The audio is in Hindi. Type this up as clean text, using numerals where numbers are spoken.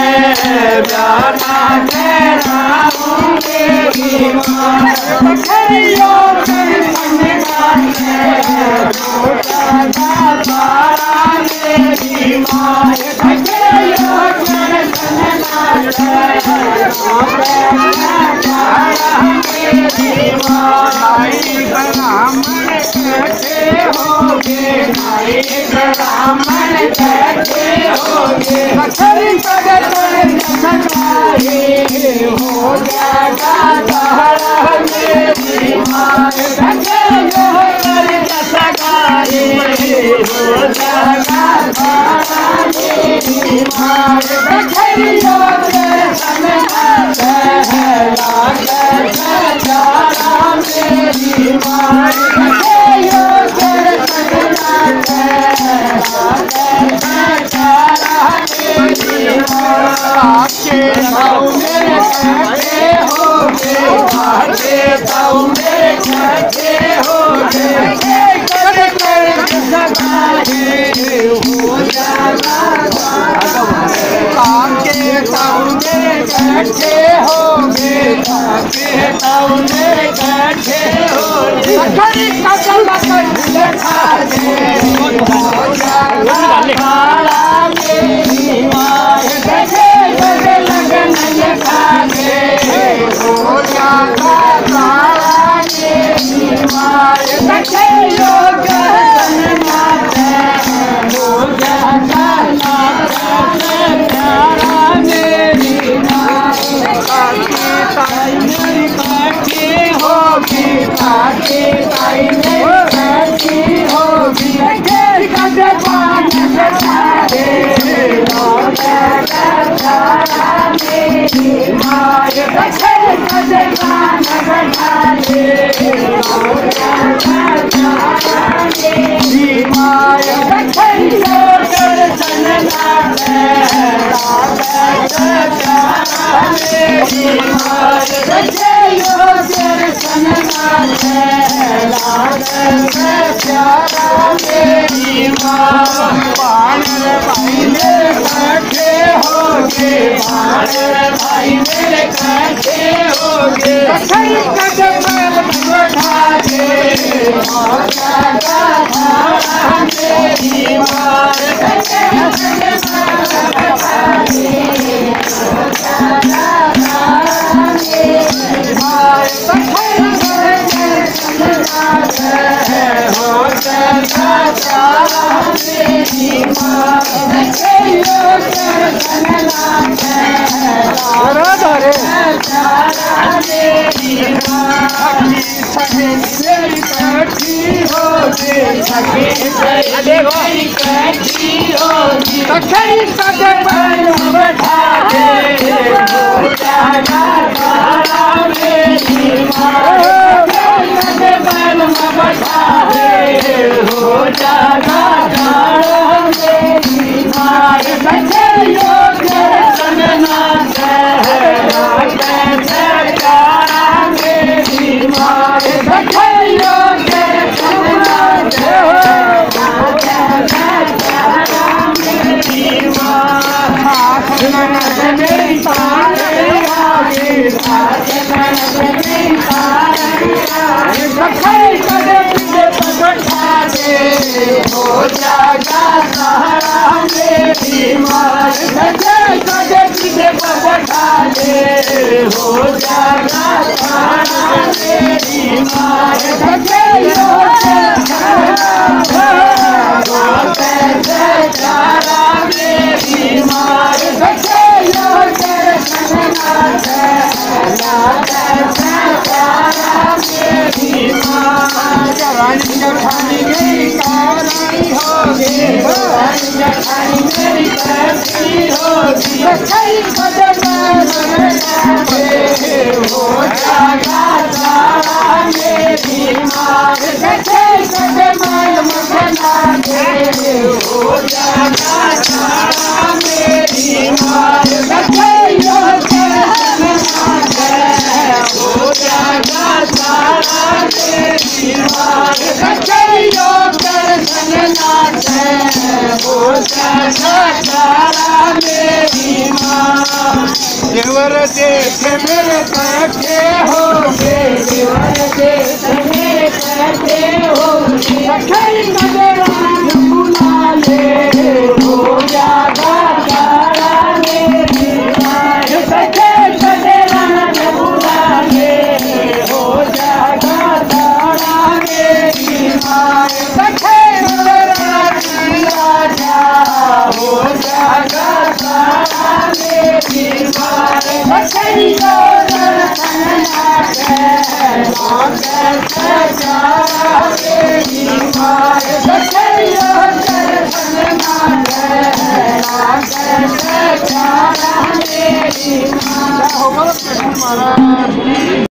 प्यारा कहलाऊंगे माँ बखरियों के संगाते छोटा तारा मेरी माँ बखरियों के संगाते मेरी माँ भाई ब्राह्मण कैसे होगे भाई ब्राह्मण कैसे होगे बखरी सगर सगाए हो जाएगा तारा मेरी माँ बखरियों के सगाए हो जाएगा तारा मेरी माँ बखरियों के संगाते मेरी माँ बखरियों के संगाते मेरी माँ आपके ताऊ मेरे कहते होगे आपके ताऊ मेरे कहते होगे हो जाएगा आपके ताऊ मेरे कहते होगे आपके ताऊ मेरे कहते होगे बखरी कसल बखर देखा दे हो जाएगा तारा मेरी माँ देखे बड़े लगन देखा दे हो जाएगा तारा मेरी माँ देखे लोग संगाते हो जाएगा तारा मेरी माँ काकी ताई मेरी काकी होगी काकी ताई मेरी काकी होगी कदे पान सारे मेरी माँ देखे कदे पान सारे मेरी माँ देखे लोकर संगाते मेरी माँ देखे लोकर संगाते प्यारा मेरी माँ बानर भाई मेरे कहते होगे बानर भाई मेरे कहते होगे बखरी कदम बैठा दे हो जाएगा तारा मेरी माँ देखे बैठा दे हो जाएगा तारा मेरी माँ बखरी हो जाएगा तारा मेरी माँ बखरियों के संगाते तारा मेरी माँ सखी मेरी बैठी होगी सखी मेरी बैठी होगी बखरी सगे बैठा दे हो जाएगा तारा मेरी माँ बैठा दे हो जाएगा तारा मेरी माँ बखरियों के संगाते तारा मेरी माँ बखरियों के संगाते तारा मेरी माँ मेरी तारे आगे मेरी तारे आगे बखरी कदे बैठा दे हो जाएगा तारा मेरी माँ देखे कदे बैठा दे हो जाएगा तारा मेरी माँ देखे तारा मेरी माँ देखे तारा मेरी माँ जवानी जठानी मेरी कारी होगी जवानी जठानी मेरी कैसी होगी बखरी कदम बैठा दे हो जाएगा तारा मेरी माँ देखे कदम बैठा दे हो जाएगा तारा मेरी माँ देखे हो जाएगा तारा मेरी माँ बखरियों के संगाते हो जाएगा तारा मेरी माँ देवर देख मेरे करते होंगे, देवर देख मेरे करते होंगे, सखी नजरान बुला ले हो जागा तारा मेरी माँ, सखी नजरान बुला ले हो जागा तारा मेरी माँ, सखी नजरान बुला जा हो जागा तारा मेरी माँ, सखी दर्शन महाराज।